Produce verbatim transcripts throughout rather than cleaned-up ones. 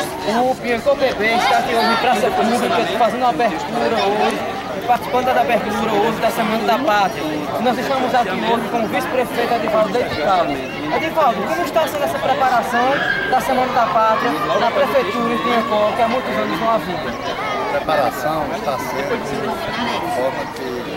O Piancó P B está aqui hoje em Praça Pública, fazendo uma abertura hoje, participando da abertura hoje da Semana da Pátria. E nós estamos aqui hoje com o vice-prefeito Edivaldo Leite Caldas. Edivaldo, como está sendo essa preparação da Semana da Pátria na Prefeitura em Piancó, que há muitos anos não havia? A preparação está sendo de forma que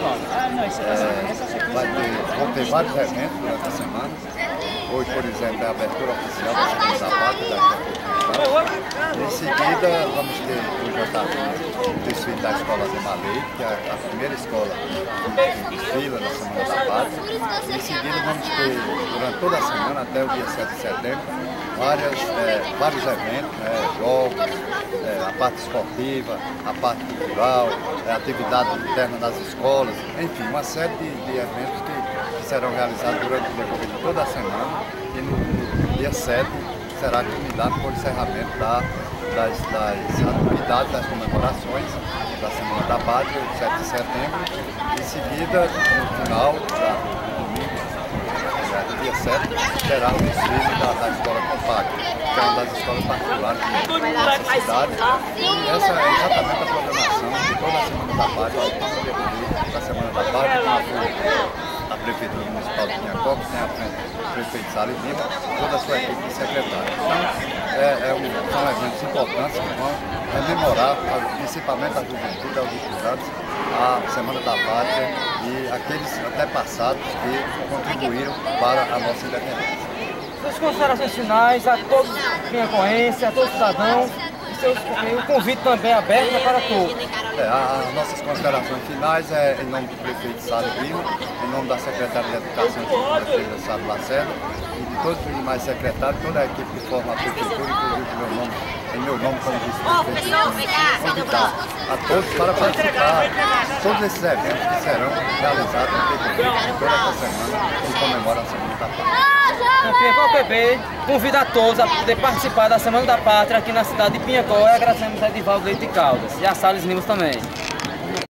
é, vai ter, vão ter vários eventos durante a semana. Hoje, por exemplo, é a abertura oficial da Semana da Pátria da Prefeitura. Em seguida, vamos ter o jantar o desfile da Escola de Malê, que é a primeira escola que desfila na Semana da Pátria. Em seguida, vamos ter, durante toda a semana, até o dia sete de setembro, várias, é, vários eventos, né, jogos, é, a parte esportiva, a parte cultural, a atividade interna das escolas, enfim, uma série de, de eventos que, que serão realizados durante o decorrer de toda a semana. E no, no dia sete será culminado com o encerramento da, das, das atividades, das comemorações da Semana da Pátria, sete de setembro. Em seguida, no final da domingo, do dia sete, será o desfile da, da Escola Compacta, que é uma das escolas particulares da cidade. E essa é exatamente a programação de toda a Semana da Pátria, da Semana da Pátria, a Prefeitura Municipal de Piancó, que tem à frente o prefeito Salles Lima, toda a sua equipe de secretários. Então, é, é um, são eventos importantes que vão rememorar, principalmente a juventude, aos estudantes, a Semana da Pátria e aqueles antepassados que contribuíram para a nossa independência. Suas considerações finais a todos os piancoenses, a todos os cidadãos, e o convite também aberto para todos. É, as nossas considerações finais é em nome do prefeito Salles Lima, em nome da secretária de Educação e Cultura, Sado Lacerda, e de todos os demais secretários, toda a equipe que forma a prefeitura, inclusive meu nome, em meu nome como vice-prefeito, convidar a todos para participar de todos esses eventos que serão realizados no decorrer de toda essa semana que comemora a Semana da Pátria. O Piancó P B convida a todos a poder participar da Semana da Pátria aqui na cidade de Piancó, e agradecemos a Edivaldo Leite Caldas e a Salles Lima também.